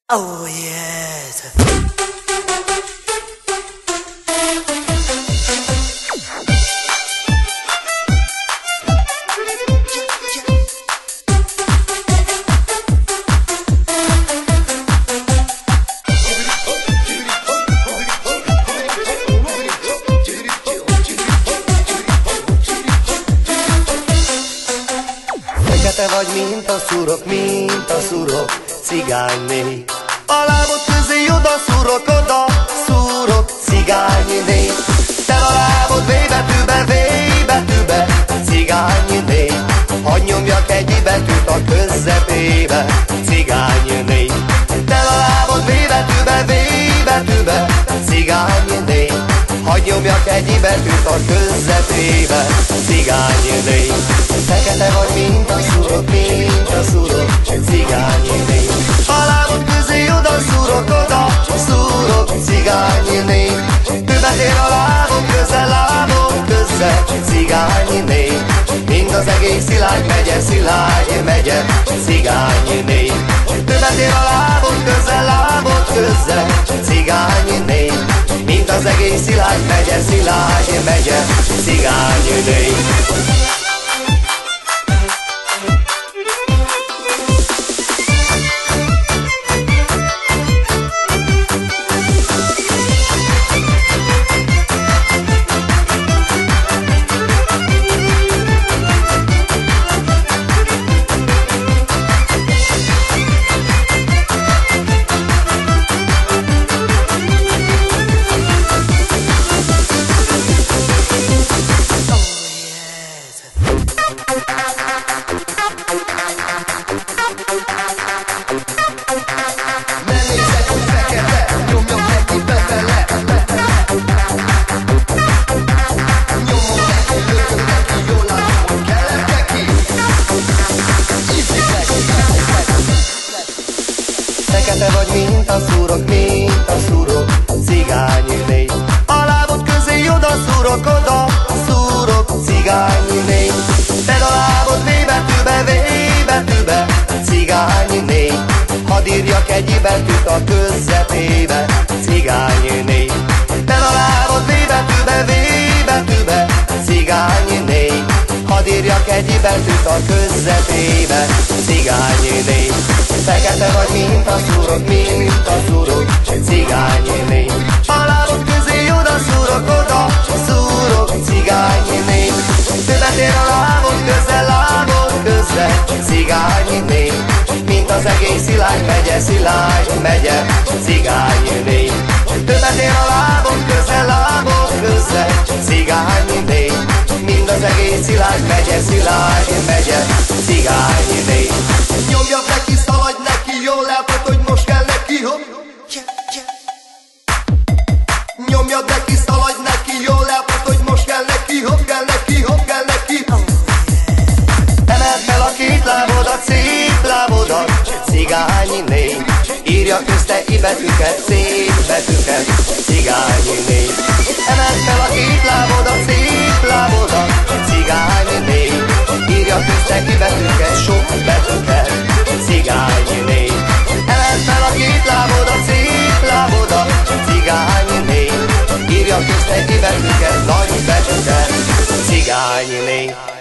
Oh yes. Te vagy, mint a szurok, cigányné. A lábod közé oda szúrok, cigányné. Te a lábod V betűbe, cigányné. Hadd nyomjak egy betűt a közepébe, cigányné. Te a lábod V betűbe, cigányné. Hadd nyomjak egy betűt a közepébe, cigányné. Fekete vagy, mint a szurok, cigányné. A lábod közé oda szúrok, cigányné. Betér a lábod köze, cigányné. Mind az egész Szilágy megye, cigányné. Betér a lábod köze, cigányné. Mind az egész Szilágy megye, cigányné. Fekete vagy, mint a szurok, cigányné. A lábod közé oda szúrok, cigányné. Ted a lábod V betűbe, cigányné. Hadd írjak egy betűt a közepébe, cigányné. Ted a lábod V betűbe, cigányné. Hadd írjak egy betűt a közepébe, cigányné. Fekete vagy, mint a szurok, cigányné. A lábod közé oda szúrok, cigányné. Betér a lábod köze, cigányné. Mint az egész Szilágy megye, cigányné. Betér a lábod köze, cigányné. Mind az egész Szilágy megye, cigányné. Nyomja neki, szaladj neki, jól látod, hogy most kell neki, hopp. Nyomjad neki, szaladj neki, jól látod, hogy most kell neki, hopp, kell neki. Emeld fel a két lábodat, szép lábodat, cigányné. Írja közte betűket, szép betűket, cigányné. Emeld fel a két lábodat, szép lábodat, cigányné. Írja közte betűket, sok betűket, cigányné. Emeld fel a két lábodat, szép lábodat, cigányné. Írja közte betűket, nagy betűket, cigányné.